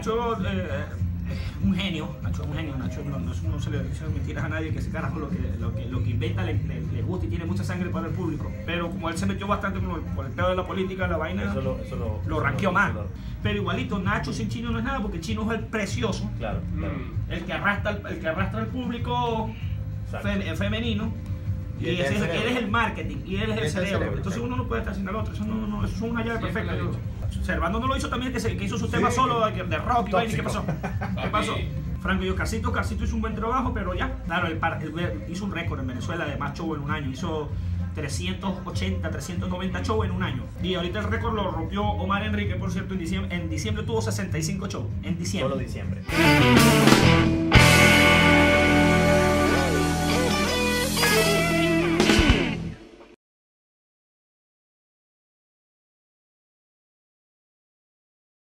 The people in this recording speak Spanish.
Nacho un genio, Nacho es un genio, Nacho no se le dice mentiras a nadie, que ese carajo lo que inventa le gusta y tiene mucha sangre para el público, pero como él se metió bastante por el pedo de la política, la vaina, lo ranqueó más. Pero igualito, Nacho sin Chino no es nada, porque Chino es el precioso, claro. el que arrastra al público femenino, y él es el marketing, y él es el cerebro. Entonces uno no puede estar sin el otro, eso es una llave perfecta. Servando no lo hizo también, que hizo su tema solo de rock y vaina. ¿Qué pasó? ¿Qué pasó? Franco y Carcito hizo un buen trabajo, pero ya, claro, él hizo un récord en Venezuela de más show en un año. Hizo 380, 390 shows en un año. Y ahorita el récord lo rompió Omar Enrique, por cierto, en diciembre tuvo 65 shows. En diciembre. Solo diciembre.